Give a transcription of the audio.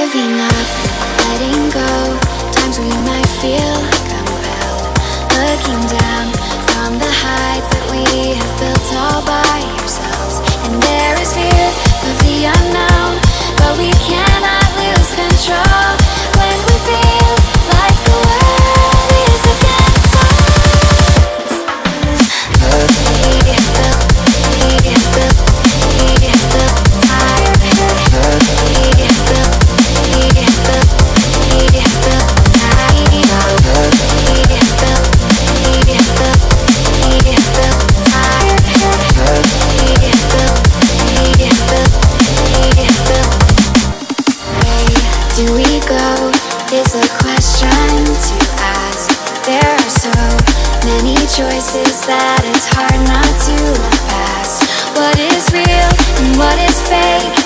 Giving up, letting go, times we might feel compelled. Looking down from the heights that we have built all by ourselves. And there is fear of the unknown, but we cannot lose control when we feel like the world is against us. Do we go is a question to ask. There are so many choices that it's hard not to look past. What is real and what is fake?